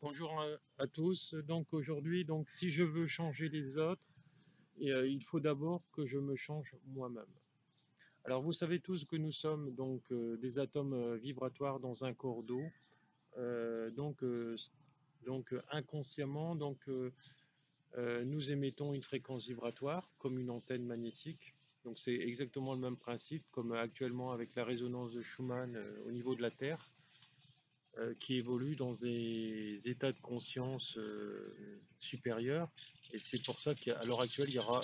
Bonjour à tous. Donc aujourd'hui, si je veux changer les autres, il faut d'abord que je me change moi-même. Alors vous savez tous que nous sommes des atomes vibratoires dans un corps d'eau. Euh, donc, euh, Inconsciemment, nous émettons une fréquence vibratoire comme une antenne magnétique. Donc c'est exactement le même principe comme actuellement avec la résonance de Schumann au niveau de la Terre. Qui évoluent dans des états de conscience supérieurs. Et c'est pour ça qu'à l'heure actuelle, il y aura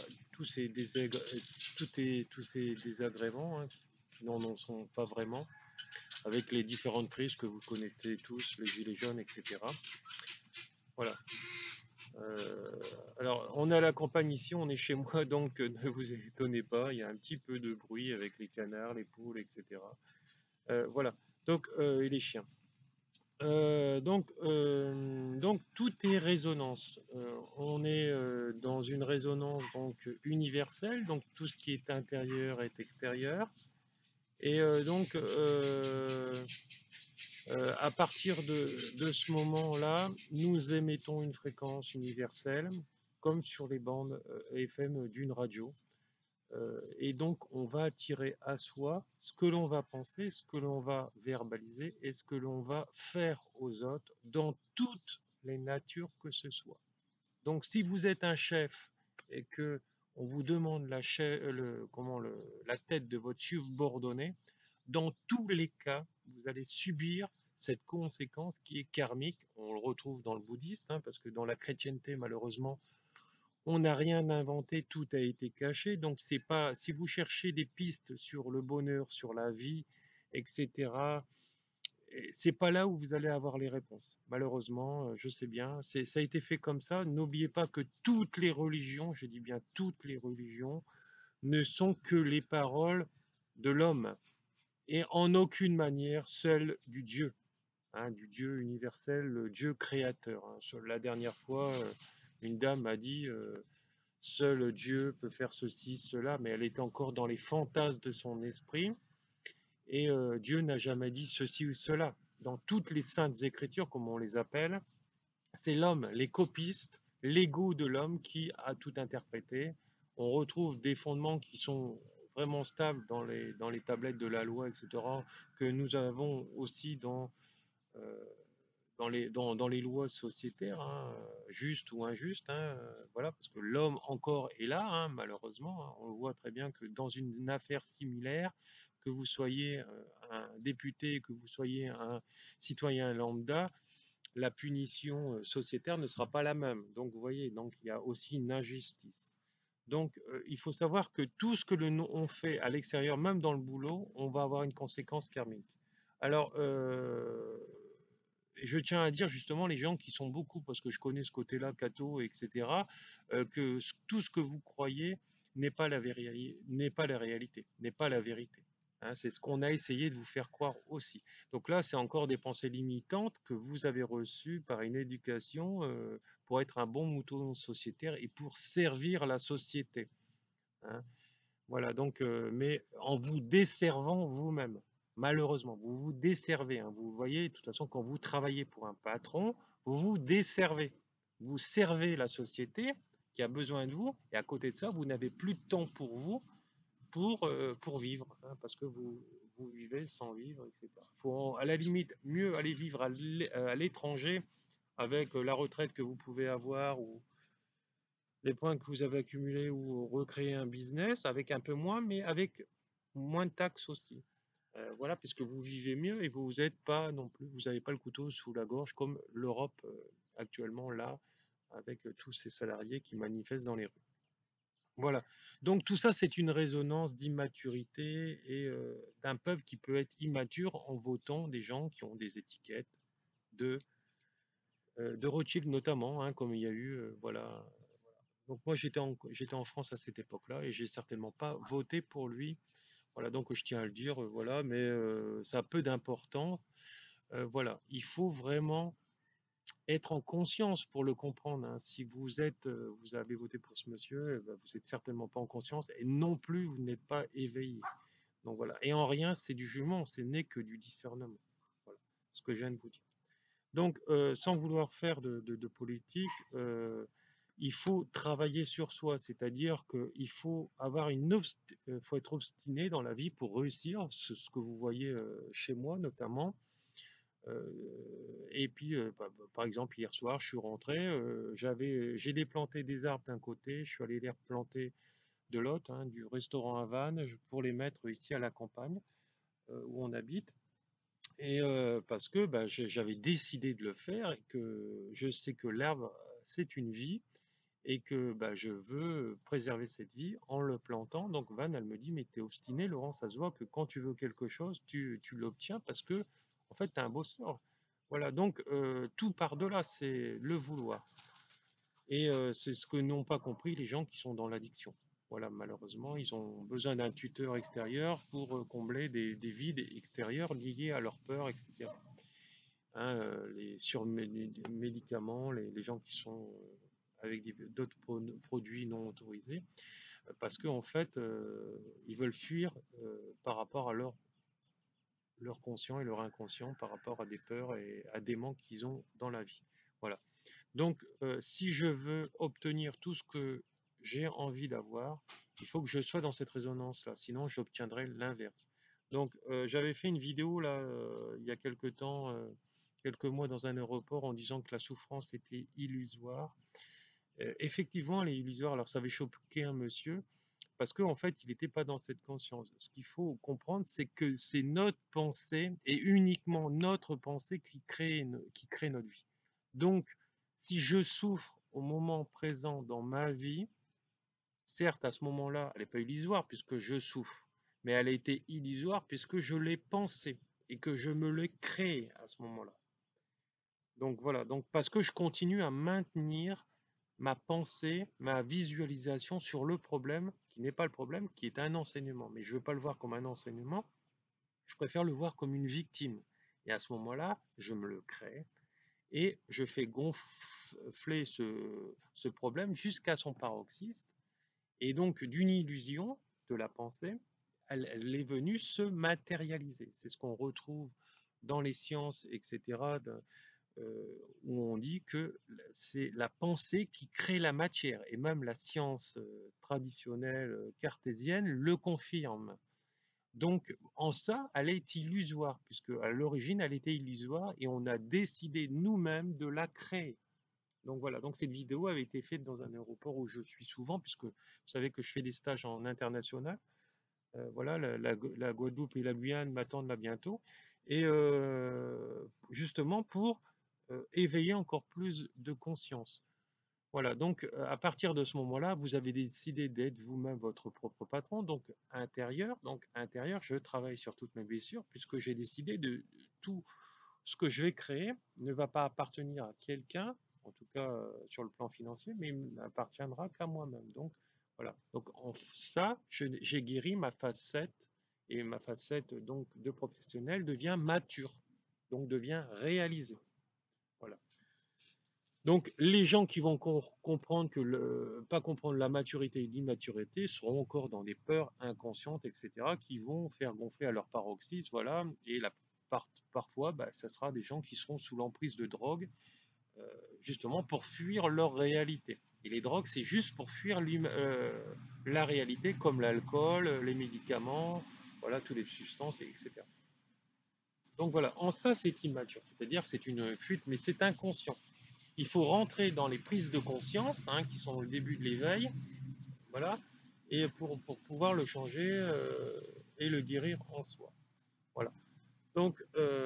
tous ces désagréments qui n'en sont pas vraiment, avec les différentes crises que vous connaissez tous, les gilets jaunes, etc. Voilà. Euh, alors, on est à la campagne ici, on est chez moi, donc ne vous étonnez pas, il y a un petit peu de bruit avec les canards, les poules, etc. Voilà. Et les chiens. Tout est résonance. On est dans une résonance universelle, donc tout ce qui est intérieur est extérieur. Et à partir de ce moment-là, nous émettons une fréquence universelle, comme sur les bandes FM d'une radio. Et donc, on va attirer à soi ce que l'on va penser, ce que l'on va verbaliser et ce que l'on va faire aux autres dans toutes les natures que ce soit. Donc, si vous êtes un chef et que on vous demande la tête de votre subordonné, dans tous les cas, vous allez subir cette conséquence qui est karmique. On le retrouve dans le bouddhisme, parce que dans la chrétienté, malheureusement, on n'a rien inventé, tout a été caché. Donc c'est pas si vous cherchez des pistes sur le bonheur, sur la vie, etc. C'est pas là où vous allez avoir les réponses. Malheureusement, je sais bien, ça a été fait comme ça. N'oubliez pas que toutes les religions, je dis bien toutes les religions, ne sont que les paroles de l'homme et en aucune manière celles du Dieu universel, le Dieu créateur. La dernière fois, une dame m'a dit seul Dieu peut faire ceci, cela, mais elle est encore dans les fantasmes de son esprit. Et Dieu n'a jamais dit ceci ou cela. Dans toutes les saintes écritures, comme on les appelle, c'est l'homme, les copistes, l'ego de l'homme qui a tout interprété. On retrouve des fondements qui sont vraiment stables dans les tablettes de la loi, etc., que nous avons aussi euh, dans les lois sociétaires, justes ou injustes, voilà, parce que l'homme encore est là, malheureusement. On le voit très bien que dans une affaire similaire, que vous soyez un député, que vous soyez un citoyen lambda, la punition sociétaire ne sera pas la même. Donc vous voyez, donc il y a aussi une injustice. Donc il faut savoir que tout ce que on fait à l'extérieur, même dans le boulot, on va avoir une conséquence karmique. Alors, et je tiens à dire justement les gens qui sont beaucoup, parce que je connais ce côté-là, catho, etc., tout ce que vous croyez n'est pas la réalité, n'est pas la vérité. C'est ce qu'on a essayé de vous faire croire aussi. Donc là, c'est encore des pensées limitantes que vous avez reçues par une éducation pour être un bon mouton sociétaire et pour servir la société. hein. Voilà, mais en vous desservant vous-même, malheureusement, vous vous desservez. Vous voyez, de toute façon, quand vous travaillez pour un patron, vous vous desservez. Vous servez la société qui a besoin de vous, et à côté de ça, vous n'avez plus de temps pour vous pour vivre, parce que vous vivez sans vivre, etc. Il faut à la limite mieux aller vivre à l'étranger avec la retraite que vous pouvez avoir ou les points que vous avez accumulés ou recréer un business avec un peu moins, mais avec moins de taxes aussi. Voilà, puisque vous vivez mieux et vous n'êtes pas non plus, vous n'avez pas le couteau sous la gorge comme l'Europe actuellement là, avec tous ces salariés qui manifestent dans les rues. Voilà. Donc tout ça, c'est une résonance d'immaturité et d'un peuple qui peut être immature en votant des gens qui ont des étiquettes de, de Rothschild notamment, comme il y a eu, voilà. Donc moi j'étais en France à cette époque-là et j'ai certainement pas voté pour lui. Voilà, donc je tiens à le dire, voilà, mais ça a peu d'importance. Voilà, il faut vraiment être en conscience pour le comprendre. Si vous avez voté pour ce monsieur, ben, vous êtes certainement pas en conscience et non plus vous n'êtes pas éveillé. Donc voilà, et en rien c'est du jugement, ce n'est que du discernement. Voilà, ce que je viens de vous dire. Donc, sans vouloir faire de politique, il faut travailler sur soi, c'est-à-dire qu'il faut avoir faut être obstiné dans la vie pour réussir, ce que vous voyez chez moi notamment. Et puis, par exemple, hier soir, je suis rentré, j'ai déplanté des arbres d'un côté, je suis allé les replanter de l'autre, hein, du restaurant à Vannes, pour les mettre ici à la campagne où on habite. Et parce que bah, j'avais décidé de le faire et que je sais que l'arbre, c'est une vie et que bah, je veux préserver cette vie en le plantant. Donc Van, elle me dit, mais t'es obstiné, Laurent, ça se voit que quand tu veux quelque chose, tu l'obtiens parce que, en fait, tu as un bosseur. Voilà, donc tout part de là, c'est le vouloir. Et c'est ce que n'ont pas compris les gens qui sont dans l'addiction. Voilà, malheureusement, ils ont besoin d'un tuteur extérieur pour combler des vides extérieurs liés à leur peur, etc. Hein, les surmédicaments, les gens qui sont avec d'autres produits non autorisés, parce qu'en fait, ils veulent fuir par rapport à leur conscient et leur inconscient, par rapport à des peurs et à des manques qu'ils ont dans la vie. Voilà. Donc, si je veux obtenir tout ce que j'ai envie d'avoir, il faut que je sois dans cette résonance-là, sinon j'obtiendrai l'inverse. Donc, j'avais fait une vidéo là, il y a quelques temps, quelques mois dans un aéroport en disant que la souffrance était illusoire. Effectivement, elle est illusoire. Alors, ça avait choqué un monsieur parce qu'en fait, il n'était pas dans cette conscience. Ce qu'il faut comprendre, c'est que c'est notre pensée et uniquement notre pensée qui crée notre vie. Donc, si je souffre au moment présent dans ma vie, certes, à ce moment-là, elle n'est pas illusoire puisque je souffre, mais elle a été illusoire puisque je l'ai pensée et que je me l'ai créée à ce moment-là. Donc voilà, donc parce que je continue à maintenir ma pensée, ma visualisation sur le problème, qui n'est pas le problème, qui est un enseignement. Mais je ne veux pas le voir comme un enseignement, je préfère le voir comme une victime. Et à ce moment-là, je me le crée et je fais gonfler ce problème jusqu'à son paroxysme. Et donc, d'une illusion de la pensée, elle est venue se matérialiser. C'est ce qu'on retrouve dans les sciences, etc., où on dit que c'est la pensée qui crée la matière. Et même la science traditionnelle cartésienne le confirme. Donc, en ça, elle est illusoire, puisque à l'origine, elle était illusoire et on a décidé nous-mêmes de la créer. Donc voilà, donc cette vidéo avait été faite dans un aéroport où je suis souvent, puisque vous savez que je fais des stages en international. Voilà, la Guadeloupe et la Guyane m'attendent là bientôt. Et justement pour éveiller encore plus de conscience. Voilà, donc à partir de ce moment-là, vous avez décidé d'être vous-même votre propre patron, donc intérieur, je travaille sur toutes mes blessures, puisque j'ai décidé de tout ce que je vais créer ne va pas appartenir à quelqu'un, en tout cas sur le plan financier, mais il n'appartiendra qu'à moi-même. Donc voilà, donc en ça, j'ai guéri ma facette, et ma facette donc de professionnel devient mature, donc devient réalisée. Voilà. Donc, les gens qui vont comprendre pas comprendre la maturité et l'immaturité seront encore dans des peurs inconscientes, etc., qui vont faire gonfler à leur paroxysme, voilà. Et parfois, bah, ce sera des gens qui seront sous l'emprise de drogue, euh, justement pour fuir leur réalité. Et les drogues, c'est juste pour fuir la réalité, comme l'alcool, les médicaments, voilà, toutes les substances, etc. Donc voilà, en ça, c'est immature, c'est-à-dire que c'est une fuite, mais c'est inconscient. Il faut rentrer dans les prises de conscience, hein, qui sont le début de l'éveil, voilà, et pour pouvoir le changer et le guérir en soi. Voilà. Donc,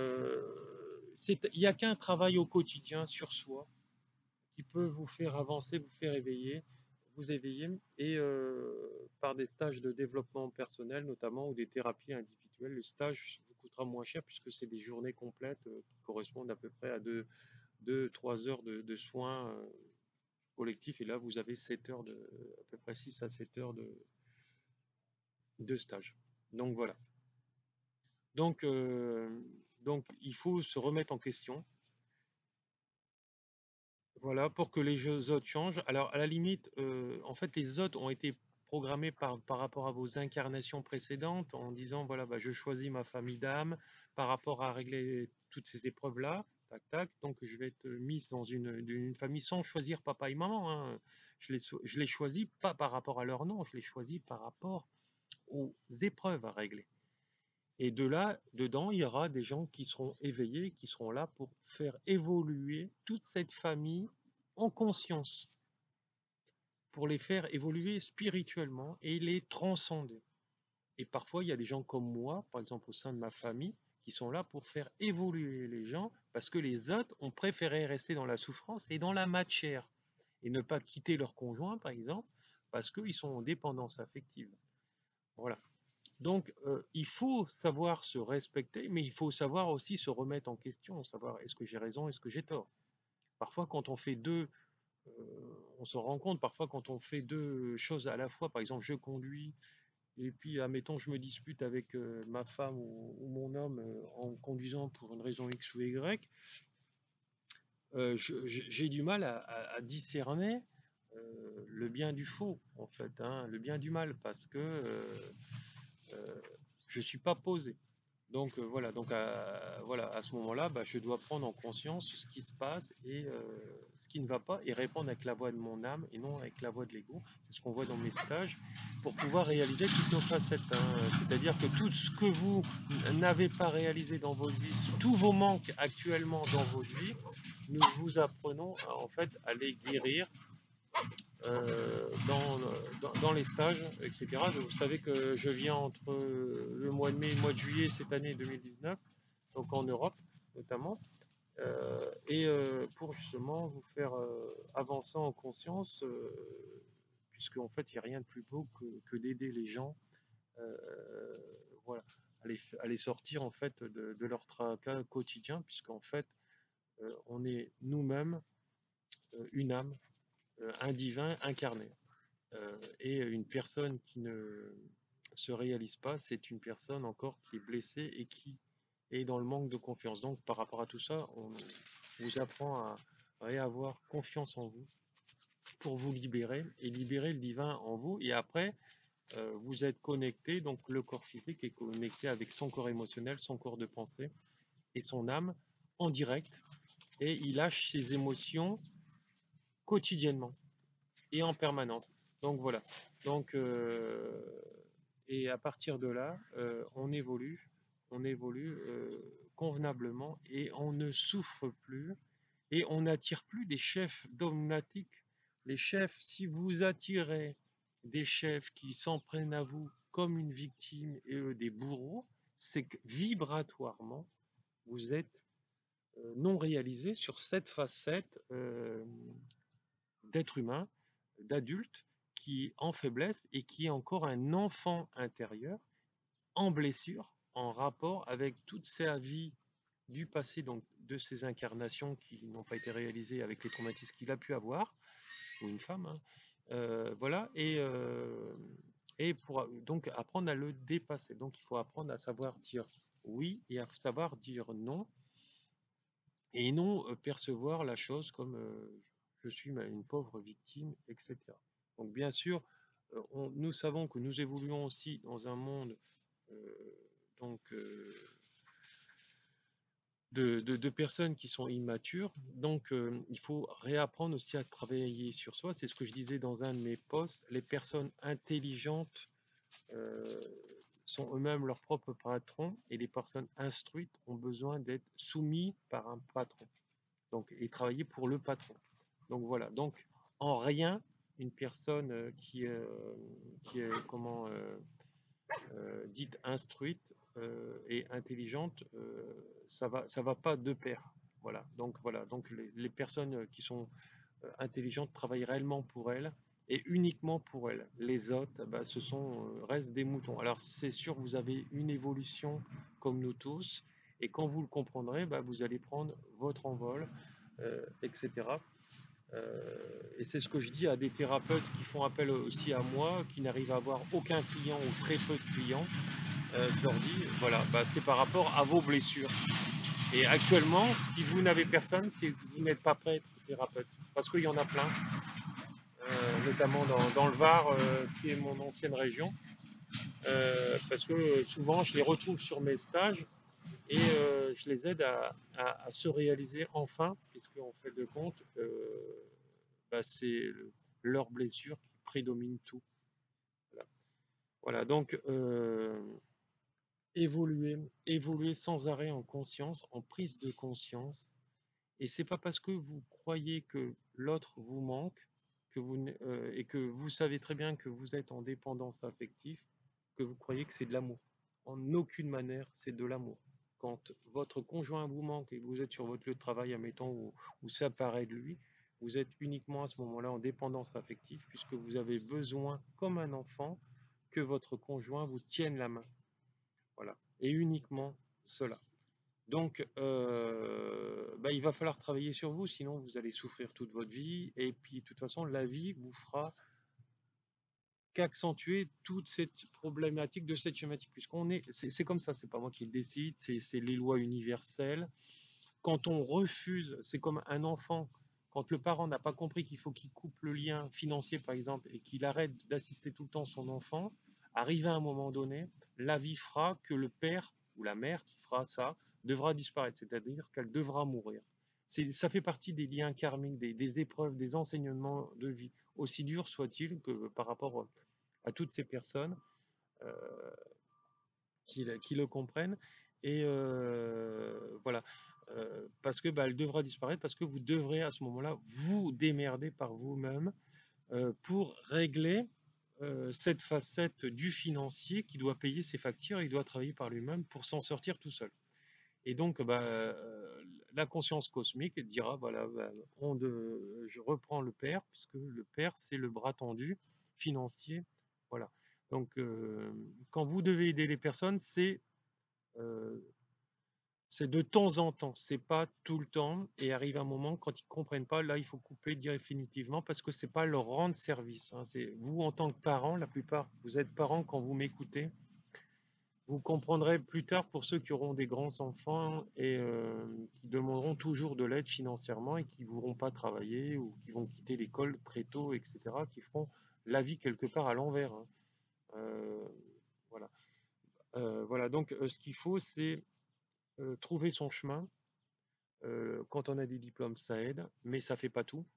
il n'y a qu'un travail au quotidien sur soi qui peut vous faire avancer, vous faire éveiller, vous éveiller, et par des stages de développement personnel notamment, ou des thérapies individuelles. Le stage vous coûtera moins cher puisque c'est des journées complètes qui correspondent à peu près à 2-3 heures de soins collectif, et là vous avez 7 heures à peu près 6 à 7 heures de stage. Donc voilà. Donc, donc il faut se remettre en question, voilà, pour que les autres changent. Alors à la limite, en fait les autres ont été programmés par rapport à vos incarnations précédentes en disant voilà, bah, je choisis ma famille d'âme par rapport à régler toutes ces épreuves-là. tac, tac. Donc je vais être mise dans une famille sans choisir papa et maman, hein. Je les choisis pas par rapport à leur nom, je les choisis par rapport aux épreuves à régler. Et de là, dedans, il y aura des gens qui seront éveillés, qui seront là pour faire évoluer toute cette famille en conscience, pour les faire évoluer spirituellement et les transcender. Et parfois, il y a des gens comme moi, par exemple au sein de ma famille, qui sont là pour faire évoluer les gens, parce que les autres ont préféré rester dans la souffrance et dans la matière, et ne pas quitter leur conjoint, par exemple, parce qu'ils sont en dépendance affective. Voilà. Donc, il faut savoir se respecter, mais il faut savoir aussi se remettre en question, savoir est-ce que j'ai raison, est-ce que j'ai tort. Parfois, quand on fait on se rend compte, parfois, quand on fait deux choses à la fois, par exemple, je conduis, et puis, admettons, je me dispute avec ma femme ou mon homme en conduisant pour une raison X ou Y, j'ai du mal à discerner le bien du faux, en fait, hein, le bien du mal, parce que je ne suis pas posé. Donc voilà, voilà, à ce moment-là, bah, je dois prendre en conscience ce qui se passe et ce qui ne va pas et répondre avec la voix de mon âme et non avec la voix de l'ego. C'est ce qu'on voit dans mes stages pour pouvoir réaliser toutes nos facettes, hein. C'est-à-dire que tout ce que vous n'avez pas réalisé dans votre vie, tous vos manques actuellement dans votre vie, nous vous apprenons en fait à les guérir dans les stages, etc. Vous savez que je viens entre le mois de mai et le mois de juillet cette année 2019, donc en Europe notamment, pour justement vous faire avancer en conscience, puisque en fait il n'y a rien de plus beau que d'aider les gens, euh, voilà, à les sortir en fait de leur tracas quotidien, puisqu'en fait on est nous-mêmes une âme, un divin incarné. Et une personne qui ne se réalise pas, c'est une personne encore qui est blessée et qui est dans le manque de confiance. Donc par rapport à tout ça, on vous apprend à réavoir confiance en vous pour vous libérer et libérer le divin en vous. Et après, vous êtes connecté, donc le corps physique est connecté avec son corps émotionnel, son corps de pensée et son âme en direct. Et il lâche ses émotions quotidiennement et en permanence. Donc voilà. Donc, et à partir de là, on évolue convenablement et on ne souffre plus et on n'attire plus des chefs dogmatiques. Les chefs, si vous attirez des chefs qui s'en prennent à vous comme une victime et eux des bourreaux, c'est que vibratoirement, vous êtes non réalisé sur cette facette d'être humain, d'adulte, qui est en faiblesse et qui est encore un enfant intérieur, en blessure, en rapport avec toute sa vie du passé, donc de ses incarnations qui n'ont pas été réalisées avec les traumatismes qu'il a pu avoir, ou une femme, hein. Voilà, et pour donc apprendre à le dépasser. Donc il faut apprendre à savoir dire oui et à savoir dire non, et non percevoir la chose comme je suis une pauvre victime, etc. Donc bien sûr, nous savons que nous évoluons aussi dans un monde donc de personnes qui sont immatures. Donc il faut réapprendre aussi à travailler sur soi. C'est ce que je disais dans un de mes posts. Les personnes intelligentes sont eux-mêmes leurs propres patrons et les personnes instruites ont besoin d'être soumises par un patron. Donc, et travailler pour le patron. Donc voilà. Donc en rien, une personne qui est dite instruite et intelligente, ça va pas de pair. Voilà. Donc les personnes qui sont intelligentes travaillent réellement pour elles et uniquement pour elles. Les autres, bah, restent des moutons. Alors c'est sûr, vous avez une évolution comme nous tous, et quand vous le comprendrez, bah, vous allez prendre votre envol, etc. Et c'est ce que je dis à des thérapeutes qui font appel aussi à moi, qui n'arrivent à avoir aucun client ou très peu de clients. Je leur dis, voilà, bah, c'est par rapport à vos blessures. Et actuellement, si vous n'avez personne, c'est que vous n'êtes pas prêt à être thérapeute. Parce qu'il y en a plein, notamment dans le Var, qui est mon ancienne région. Parce que souvent, je les retrouve sur mes stages et je les aide à se réaliser enfin, puisque en fait de compte, bah, c'est leur blessure qui prédomine tout. Voilà, voilà donc évoluer sans arrêt en conscience, en prise de conscience. Et c'est pas parce que vous croyez que l'autre vous manque et que vous savez très bien que vous êtes en dépendance affective que vous croyez que c'est de l'amour. En aucune manière, c'est de l'amour. Quand votre conjoint vous manque et que vous êtes sur votre lieu de travail, admettons, ou séparé de lui, vous êtes uniquement à ce moment-là en dépendance affective puisque vous avez besoin, comme un enfant, que votre conjoint vous tienne la main. Voilà. Et uniquement cela. Donc, bah, il va falloir travailler sur vous, sinon vous allez souffrir toute votre vie. Et puis, de toute façon, la vie vous fera qu'accentuer toute cette problématique de cette schématique. Puisqu'on est, c'est comme ça, c'est pas moi qui le décide, c'est les lois universelles. Quand on refuse, c'est comme un enfant, quand le parent n'a pas compris qu'il faut qu'il coupe le lien financier, par exemple, et qu'il arrête d'assister tout le temps son enfant, arrivé à un moment donné, la vie fera que le père ou la mère qui fera ça devra disparaître, c'est-à-dire qu'elle devra mourir. Ça fait partie des liens karmiques, des épreuves, des enseignements de vie, aussi durs soient-ils que par rapport à toutes ces personnes euh, qui le comprennent. Et voilà. Parce que bah, elle devra disparaître, parce que vous devrez à ce moment-là vous démerder par vous-même pour régler cette facette du financier qui doit payer ses factures, il doit travailler par lui-même pour s'en sortir tout seul. Et donc, bah, la conscience cosmique dira, voilà, bah, je reprends le père, puisque le père, c'est le bras tendu financier. Voilà. Donc, quand vous devez aider les personnes, euh, c'est de temps en temps, c'est pas tout le temps. Et arrive un moment, quand ils comprennent pas, là, il faut couper définitivement parce que c'est pas leur rendre service, hein. C'est vous, en tant que parent, la plupart, vous êtes parents quand vous m'écoutez. Vous comprendrez plus tard pour ceux qui auront des grands-enfants et qui demanderont toujours de l'aide financièrement et qui ne voudront pas travailler ou qui vont quitter l'école très tôt, etc., qui feront la vie quelque part à l'envers, hein. Euh, voilà. Voilà, donc ce qu'il faut, c'est trouver son chemin. Quand on a des diplômes, ça aide, mais ça ne fait pas tout.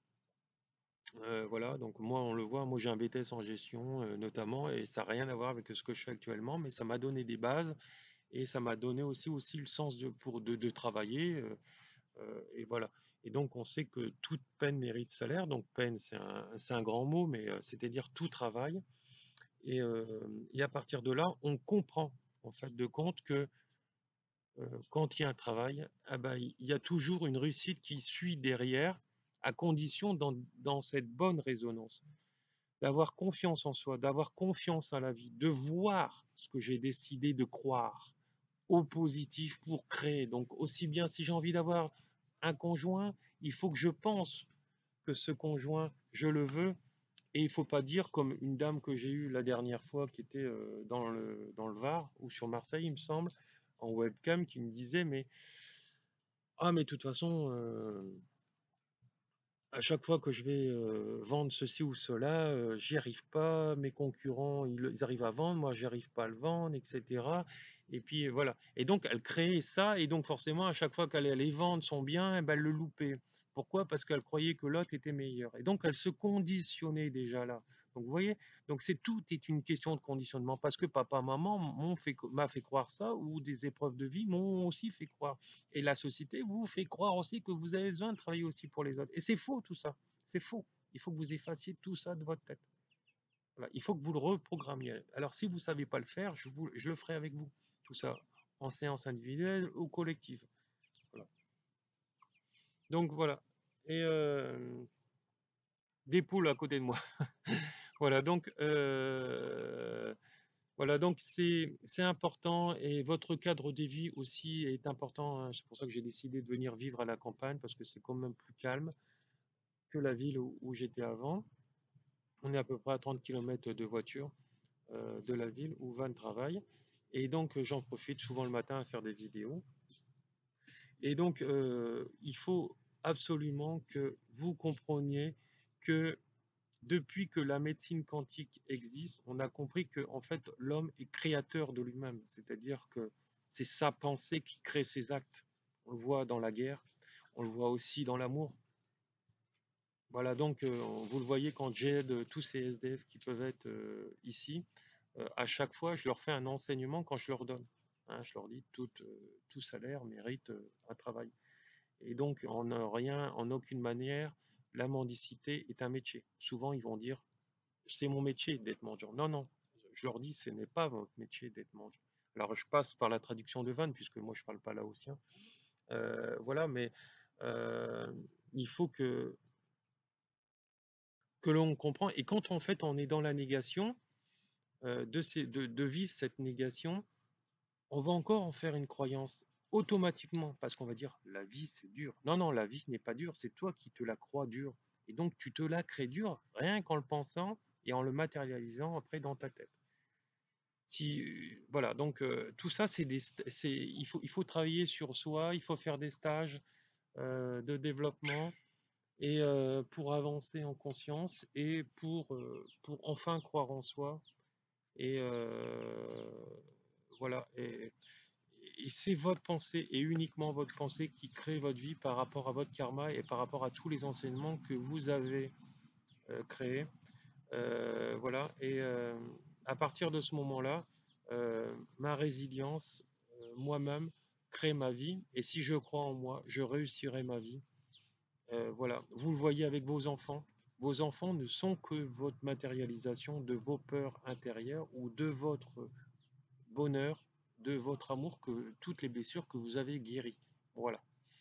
Voilà, donc moi, on le voit, moi j'ai un BTS en gestion notamment, et ça n'a rien à voir avec ce que je fais actuellement, mais ça m'a donné des bases. Et ça m'a donné aussi le sens de travailler. Et voilà. Et donc, on sait que toute peine mérite salaire. Donc, peine, c'est un grand mot, mais c'est-à-dire tout travail. Et, euh, et à partir de là, on comprend, en fait, de compte que quand il y a un travail, ah ben, il y a toujours une réussite qui suit derrière, à condition dans cette bonne résonance, d'avoir confiance en soi, d'avoir confiance à la vie, de voir ce que j'ai décidé de croire au positif pour créer. Donc aussi bien si j'ai envie d'avoir un conjoint, il faut que je pense que ce conjoint, je le veux. Et il ne faut pas dire comme une dame que j'ai eue la dernière fois qui était dans le Var ou sur Marseille, il me semble, en webcam, qui me disait, mais de toute façon, à chaque fois que je vais vendre ceci ou cela, j'y arrive pas, mes concurrents, ils arrivent à vendre, moi, j'y arrive pas à le vendre, etc. Et puis voilà. Et donc, elle créait ça, et donc forcément, à chaque fois qu'elle allait vendre son bien, eh ben, elle le loupait. Pourquoi? Parce qu'elle croyait que l'autre était meilleur. Et donc, elle se conditionnait déjà là. Donc, vous voyez, donc tout est une question de conditionnement, parce que papa, maman m'a fait croire ça, ou des épreuves de vie m'ont aussi fait croire. Et la société vous fait croire aussi que vous avez besoin de travailler aussi pour les autres. Et c'est faux tout ça. C'est faux. Il faut que vous effaciez tout ça de votre tête. Voilà. Il faut que vous le reprogrammiez. Alors si vous ne savez pas le faire, je le ferai avec vous. Tout ça en séance individuelle ou collective. Voilà. Donc voilà. Et des poules à côté de moi. Voilà, donc c'est important, et votre cadre de vie aussi est important, hein. C'est pour ça que j'ai décidé de venir vivre à la campagne, parce que c'est quand même plus calme que la ville où j'étais avant. On est à peu près à 30 km de voiture de la ville où Van travaille. Et donc, j'en profite souvent le matin à faire des vidéos. Et donc, il faut absolument que vous compreniez que depuis que la médecine quantique existe, on a compris que en fait, l'homme est créateur de lui-même. C'est-à-dire que c'est sa pensée qui crée ses actes. On le voit dans la guerre, on le voit aussi dans l'amour. Voilà, donc vous le voyez quand j'aide tous ces SDF qui peuvent être ici, à chaque fois, je leur fais un enseignement quand je leur donne. Hein, je leur dis tout salaire mérite un travail. Et donc, en aucune manière, la mendicité est un métier. Souvent, ils vont dire, c'est mon métier d'être mendiant. Non, non, je leur dis, ce n'est pas votre métier d'être mendiant. Alors, je passe par la traduction de Vannes, puisque moi, je ne parle pas laotien. Voilà, mais euh, il faut que l'on comprend. Et quand en fait, on est dans la négation, de vivre cette négation, on va encore en faire une croyance automatiquement, parce qu'on va dire la vie c'est dur. Non, non, la vie n'est pas dure, c'est toi qui te la crois dure. Et donc tu te la crées dure rien qu'en le pensant et en le matérialisant après dans ta tête. Voilà, donc tout ça, il faut travailler sur soi, il faut faire des stages de développement et pour avancer en conscience et pour enfin croire en soi. Et voilà. Et c'est votre pensée et uniquement votre pensée qui crée votre vie par rapport à votre karma et par rapport à tous les enseignements que vous avez créés. Voilà. Et à partir de ce moment-là, ma résilience, moi-même, crée ma vie. Et si je crois en moi, je réussirai ma vie. Voilà. Vous le voyez avec vos enfants. Vos enfants ne sont que votre matérialisation de vos peurs intérieures ou de votre bonheur, de votre amour, que toutes les blessures que vous avez guéries. Voilà.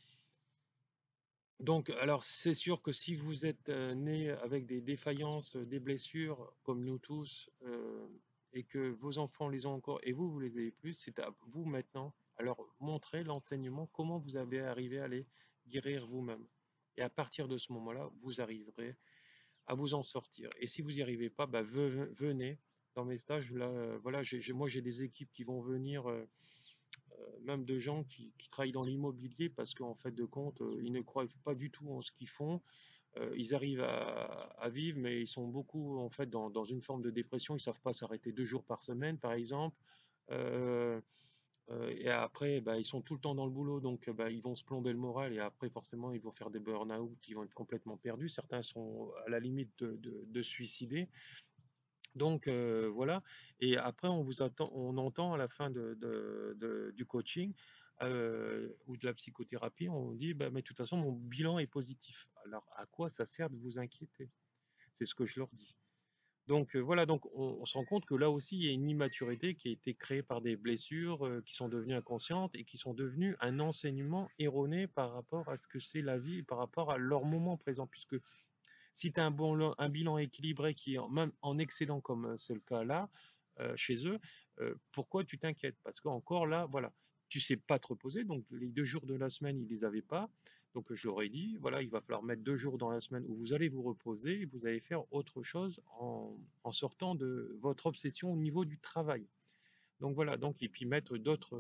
Donc, alors, c'est sûr que si vous êtes né avec des défaillances, des blessures, comme nous tous, et que vos enfants les ont encore, et vous, vous les avez plus, c'est à vous maintenant, alors montrez l'enseignement, comment vous avez arrivé à les guérir vous-même. Et à partir de ce moment-là, vous arriverez à vous en sortir. Et si vous n'y arrivez pas, bah, venez dans mes stages. Là, voilà, moi, j'ai des équipes qui vont venir même de gens qui travaillent dans l'immobilier parce qu'en fait de compte, ils ne croient pas du tout en ce qu'ils font. Ils arrivent à vivre, mais ils sont beaucoup en fait dans une forme de dépression. Ils savent pas s'arrêter 2 jours par semaine, par exemple. Euh, et après, bah, ils sont tout le temps dans le boulot, donc bah, ils vont se plomber le moral et après forcément ils vont faire des burn-out, ils vont être complètement perdus. Certains sont à la limite de se suicider. Donc voilà. Et après, on entend à la fin du coaching ou de la psychothérapie, on dit, bah, mais de toute façon, mon bilan est positif. Alors, à quoi ça sert de vous inquiéter? C'est ce que je leur dis. Donc voilà, donc on se rend compte que là aussi, il y a une immaturité qui a été créée par des blessures qui sont devenues inconscientes et qui sont devenues un enseignement erroné par rapport à ce que c'est la vie, par rapport à leur moment présent, puisque si tu as un bilan équilibré qui est même en excédent, comme c'est le cas là, chez eux, pourquoi tu t'inquiètes? Parce qu'encore là, voilà, tu sais pas te reposer. Donc les 2 jours de la semaine, ils les avaient pas. Donc je leur ai dit, voilà, il va falloir mettre 2 jours dans la semaine où vous allez vous reposer et vous allez faire autre chose en sortant de votre obsession au niveau du travail. Donc voilà, donc et puis mettre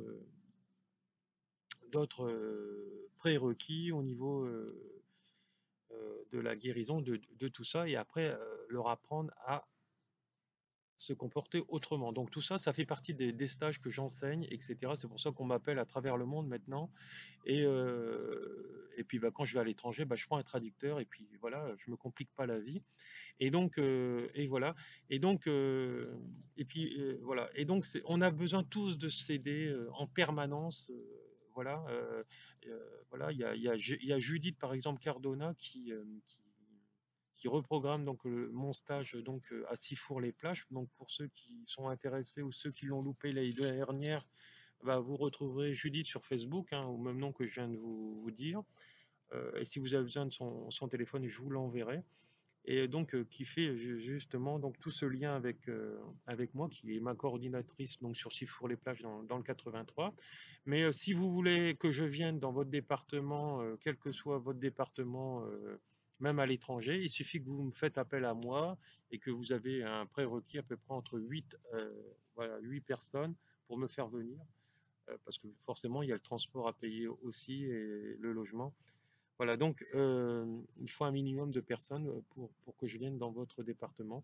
d'autres prérequis au niveau de la guérison de tout ça et après leur apprendre à se comporter autrement. Donc tout ça, ça fait partie des stages que j'enseigne, etc. C'est pour ça qu'on m'appelle à travers le monde maintenant. Et puis bah, quand je vais à l'étranger, bah, je prends un traducteur et puis voilà, je me complique pas la vie. Et donc et voilà. Et donc et puis voilà. Et donc on a besoin tous de s'aider en permanence. Voilà. Voilà. Il y a Judith par exemple Cardona qui reprogramme donc mon stage donc à Sifour-les-Plages. Donc pour ceux qui sont intéressés ou ceux qui l'ont loupé l'année dernière, bah, vous retrouverez Judith sur Facebook, hein, au même nom que je viens de vous dire. Et si vous avez besoin de son téléphone, je vous l'enverrai. Et donc qui fait justement donc tout ce lien avec moi, qui est ma coordinatrice donc sur Sifour-les-Plages dans le 83. Mais si vous voulez que je vienne dans votre département, quel que soit votre département, même à l'étranger, il suffit que vous me faites appel à moi et que vous avez un prérequis à peu près entre 8, voilà, 8 personnes pour me faire venir, parce que forcément il y a le transport à payer aussi et le logement. Voilà, donc il faut un minimum de personnes pour que je vienne dans votre département.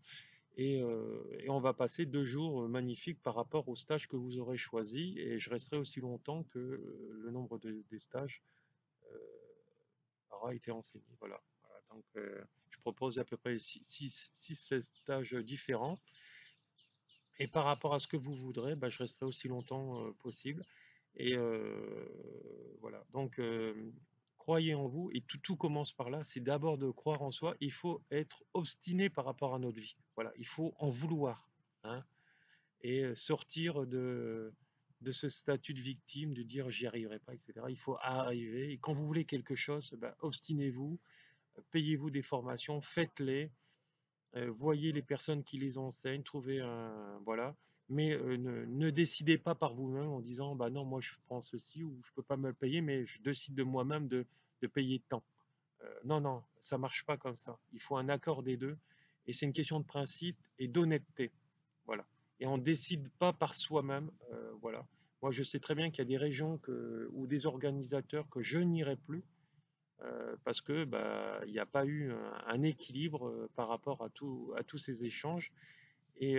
Et on va passer 2 jours magnifiques par rapport au stage que vous aurez choisi, et je resterai aussi longtemps que le nombre des stages euh, aura été enseigné. Voilà. Voilà. Donc, je propose à peu près 6 stages différents. Et par rapport à ce que vous voudrez, bah, je resterai aussi longtemps possible. Et voilà. Donc, croyez en vous, et tout commence par là. C'est d'abord de croire en soi. Il faut être obstiné par rapport à notre vie. Voilà. Il faut en vouloir, hein, et sortir de ce statut de victime, de dire j'y arriverai pas, etc. Il faut arriver. Et quand vous voulez quelque chose, bah, obstinez-vous, payez-vous des formations, faites-les. Voyez les personnes qui les enseignent, trouvez un, voilà, mais ne décidez pas par vous-même en disant bah non, moi je prends ceci ou je peux pas me le payer, mais je décide de moi-même de payer tant. Non, non, ça marche pas comme ça. Il faut un accord des deux, et c'est une question de principe et d'honnêteté, voilà. Et on décide pas par soi-même, voilà. Moi, je sais très bien qu'il y a des régions ou des organisateurs que je n'irai plus, parce que bah, il n'y a pas eu un équilibre par rapport à tous ces échanges. Et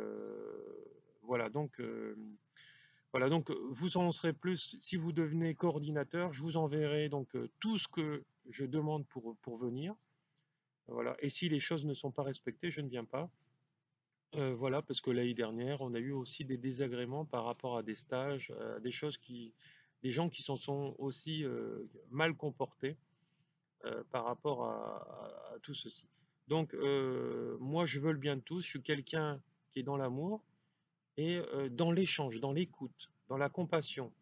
voilà, donc vous en saurez plus si vous devenez coordinateur. Je vous enverrai donc tout ce que je demande pour venir. Voilà. Et si les choses ne sont pas respectées, je ne viens pas. Voilà, parce que l'année dernière, on a eu aussi des désagréments par rapport à des stages, des gens qui s'en sont aussi mal comportés par rapport à tout ceci. Donc, moi, je veux le bien de tous. Je suis quelqu'un qui est dans l'amour et dans l'échange, dans l'écoute, dans la compassion.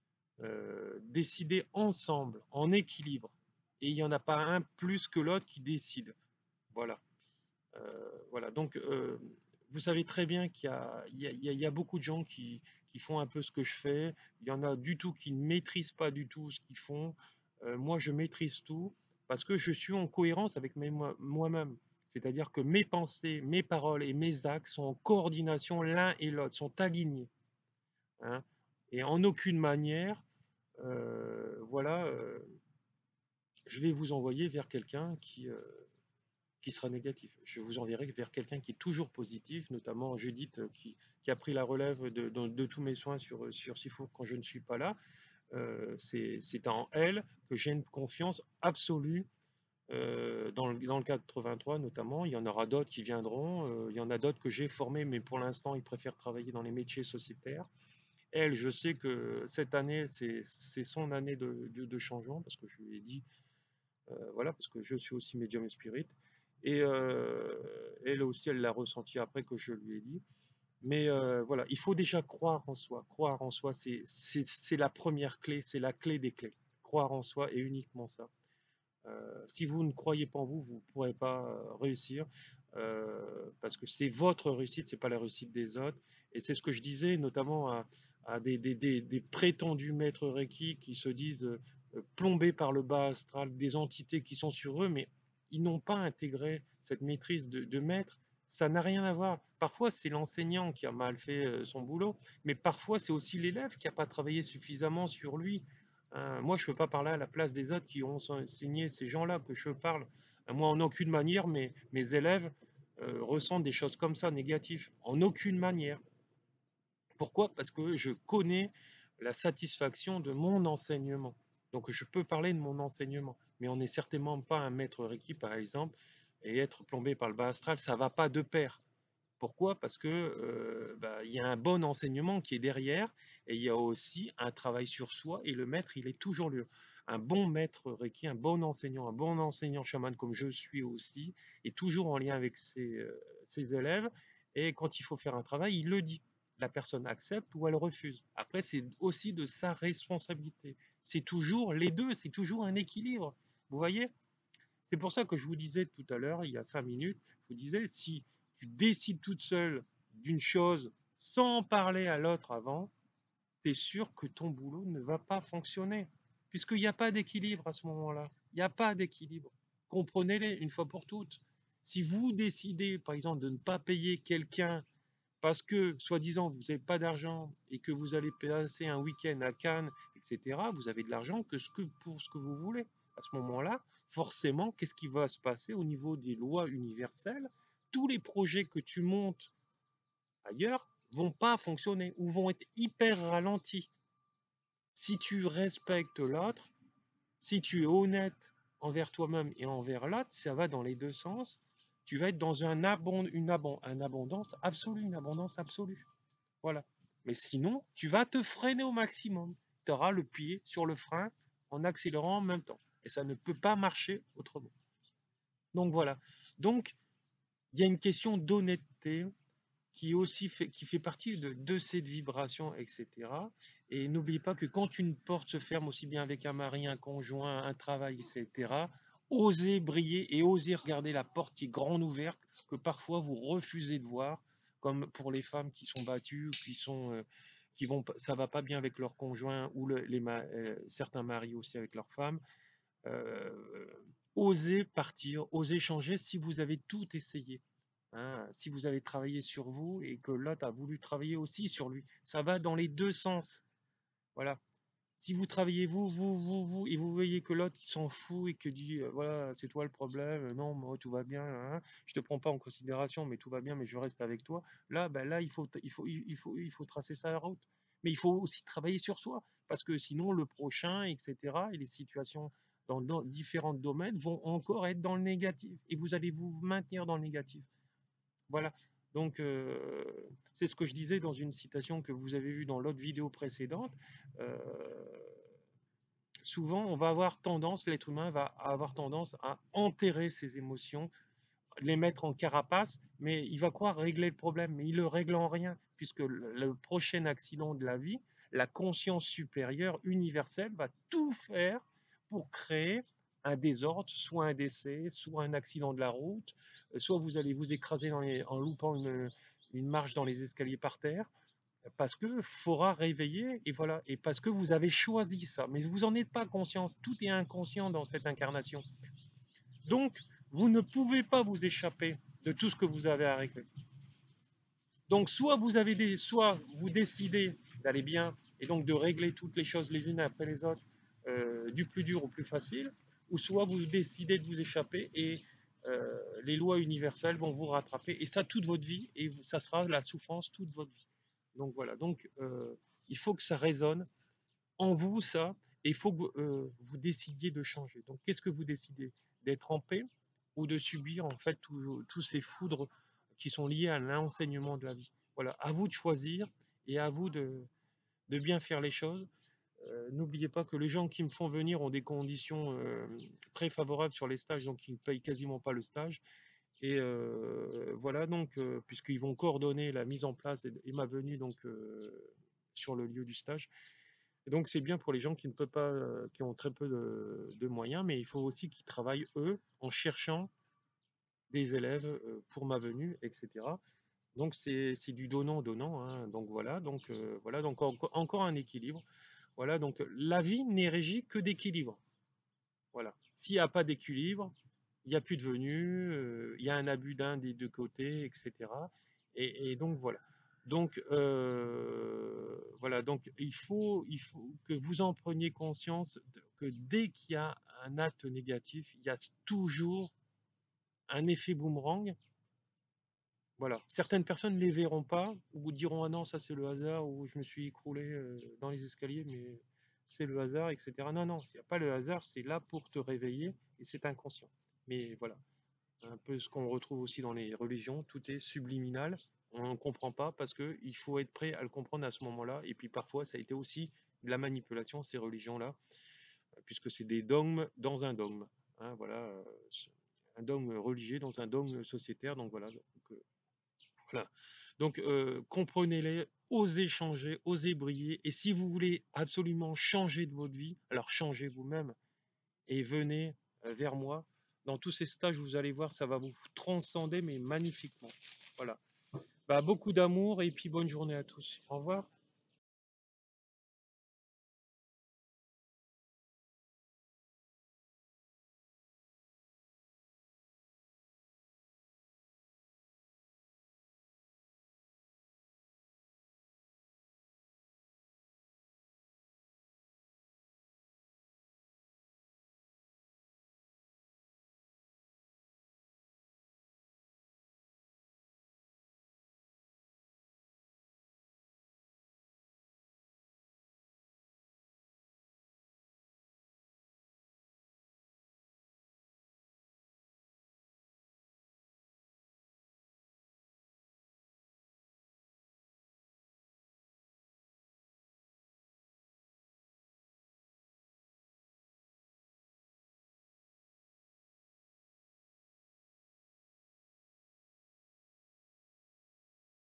Décider ensemble, en équilibre. Et il n'y en a pas un plus que l'autre qui décide. Voilà. Voilà. Donc, vous savez très bien qu'il y a beaucoup de gens qui font un peu ce que je fais. Il y en a du tout qui ne maîtrisent pas du tout ce qu'ils font. Moi, je maîtrise tout parce que je suis en cohérence avec moi-même. C'est-à-dire que mes pensées, mes paroles et mes actes sont en coordination l'un et l'autre, sont alignés, hein. Et en aucune manière, voilà, je vais vous envoyer vers quelqu'un qui sera négatif. Je vous enverrai vers quelqu'un qui est toujours positif, notamment Judith qui a pris la relève de tous mes soins sur Sifour quand je ne suis pas là. C'est en elle que j'ai une confiance absolue dans le 83 notamment. Il y en aura d'autres qui viendront. Il y en a d'autres que j'ai formés, mais pour l'instant, ils préfèrent travailler dans les métiers sociétaires. Elle, je sais que cette année, c'est son année de changement, parce que je lui ai dit, voilà, parce que je suis aussi médium et spirit. Et elle aussi, elle l'a ressenti après que je lui ai dit. Mais voilà, il faut déjà croire en soi. Croire en soi, c'est la première clé, c'est la clé des clés. Croire en soi et uniquement ça. Si vous ne croyez pas en vous, vous ne pourrez pas réussir, parce que c'est votre réussite, c'est pas la réussite des autres. Et c'est ce que je disais, notamment à des prétendus maîtres Reiki qui se disent plombés par le bas astral, des entités qui sont sur eux, mais ils n'ont pas intégré cette maîtrise de maître. Ça n'a rien à voir. Parfois, c'est l'enseignant qui a mal fait son boulot, mais parfois, c'est aussi l'élève qui n'a pas travaillé suffisamment sur lui. Moi, je ne peux pas parler à la place des autres qui ont enseigné ces gens-là que je parle. Moi, en aucune manière, mes élèves ressentent des choses comme ça, négatives. En aucune manière. Pourquoi? Parce que je connais la satisfaction de mon enseignement. Donc, je peux parler de mon enseignement. Mais on n'est certainement pas un maître Reiki, par exemple, et être plombé par le bas astral, ça ne va pas de pair. Pourquoi? Parce que bah, y a un bon enseignement qui est derrière, et il y a aussi un travail sur soi, et le maître, il est toujours lieu. Un bon maître Reiki, un bon enseignant chaman comme je suis aussi, est toujours en lien avec ses élèves, et quand il faut faire un travail, il le dit. La personne accepte ou elle refuse. Après, c'est aussi de sa responsabilité. C'est toujours les deux, c'est toujours un équilibre. Vous voyez? C'est pour ça que je vous disais tout à l'heure, il y a 5 minutes, je vous disais, si tu décides toute seule d'une chose sans parler à l'autre avant, tu es sûr que ton boulot ne va pas fonctionner. Puisqu'il n'y a pas d'équilibre à ce moment-là. Il n'y a pas d'équilibre. Comprenez-les une fois pour toutes. Si vous décidez, par exemple, de ne pas payer quelqu'un parce que, soi-disant, vous n'avez pas d'argent et que vous allez passer un week-end à Cannes, etc., vous avez de l'argent pour ce que vous voulez. À ce moment-là, forcément, qu'est-ce qui va se passer au niveau des lois universelles? tous les projets que tu montes ailleurs vont pas fonctionner ou vont être hyper ralentis. Si tu respectes l'autre, si tu es honnête envers toi-même et envers l'autre, ça va dans les deux sens. Tu vas être dans une abondance absolue, une abondance absolue. Voilà. Mais sinon, tu vas te freiner au maximum. Tu auras le pied sur le frein en accélérant en même temps. Et ça ne peut pas marcher autrement. Donc voilà. Donc, il y a une question d'honnêteté qui fait partie de cette vibration, etc. Et n'oubliez pas que quand une porte se ferme aussi bien avec un mari, un conjoint, un travail, etc., osez briller et osez regarder la porte qui est grande ouverte, que parfois vous refusez de voir, comme pour les femmes qui sont battues, qui vont, ça va pas bien avec leur conjoint, ou certains maris aussi avec leurs femmes. Euh, Osez partir, osez changer si vous avez tout essayé. Hein, si vous avez travaillé sur vous et que l'autre a voulu travailler aussi sur lui, ça va dans les deux sens. Voilà. Si vous travaillez vous, et vous voyez que l'autre qui s'en fout et que dit voilà, c'est toi le problème, non, moi tout va bien, hein, je te prends pas en considération, mais tout va bien, mais je reste avec toi. Là, ben là, il faut tracer sa route. Mais il faut aussi travailler sur soi, parce que sinon le prochain, etc., et les situations dans différents domaines vont encore être dans le négatif, et vous allez vous maintenir dans le négatif. Voilà. Donc, c'est ce que je disais dans une citation que vous avez vue dans l'autre vidéo précédente. Euh, Souvent, on va avoir tendance, l'être humain va avoir tendance à enterrer ses émotions, les mettre en carapace, mais il va croire régler le problème, mais il le règle en rien, puisque le prochain accident de la vie, la conscience supérieure universelle va tout faire pour créer un désordre, soit un décès, soit un accident de la route, soit vous allez vous écraser en loupant une marche dans les escaliers par terre, parce que faudra réveiller, et voilà, et parce que vous avez choisi ça, mais vous n'en êtes pas conscience, tout est inconscient dans cette incarnation. Donc, vous ne pouvez pas vous échapper de tout ce que vous avez à régler. Donc, soit vous décidez d'aller bien et donc de régler toutes les choses les unes après les autres, du plus dur au plus facile, ou soit vous décidez de vous échapper et les lois universelles vont vous rattraper, et ça toute votre vie, et ça sera la souffrance toute votre vie. Donc voilà, donc il faut que ça résonne en vous, ça, et il faut que vous décidiez de changer. Donc qu'est-ce que vous décidez? D'être en paix ou de subir en fait tous ces foudres qui sont liés à l'enseignement de la vie? Voilà, à vous de choisir et à vous de bien faire les choses. N'oubliez pas que les gens qui me font venir ont des conditions très favorables sur les stages, donc ils ne payent quasiment pas le stage. Et voilà, donc, puisqu'ils vont coordonner la mise en place et ma venue donc, sur le lieu du stage. Et donc, c'est bien pour les gens qui ne peuvent pas, qui ont très peu de moyens, mais il faut aussi qu'ils travaillent, eux, en cherchant des élèves pour ma venue, etc. Donc, c'est du donnant-donnant. Hein. Donc, voilà, donc encore un équilibre. Voilà, donc la vie n'est régie que d'équilibre. Voilà. S'il n'y a pas d'équilibre, il n'y a plus de venue, il y a un abus d'un des deux côtés, etc. Et donc voilà. Donc voilà. Donc il faut que vous en preniez conscience que dès qu'il y a un acte négatif, il y a toujours un effet boomerang. Voilà. Certaines personnes ne les verront pas ou diront ah non, ça c'est le hasard ou je me suis écroulé dans les escaliers, mais c'est le hasard, etc. Non, non, il n'y a pas le hasard, c'est là pour te réveiller et c'est inconscient. Mais voilà, un peu ce qu'on retrouve aussi dans les religions, tout est subliminal, on ne comprend pas parce qu'il faut être prêt à le comprendre à ce moment-là. Et puis parfois, ça a été aussi de la manipulation, ces religions-là, puisque c'est des dogmes dans un dogme. Hein, voilà, un dogme religieux dans un dogme sociétaire. Donc voilà, voilà. Donc, comprenez-les, osez changer, osez briller. Et si vous voulez absolument changer de votre vie, alors changez vous-même et venez vers moi. Dans tous ces stages, vous allez voir, ça va vous transcender, mais magnifiquement. Voilà. Bah, beaucoup d'amour et puis bonne journée à tous. Au revoir.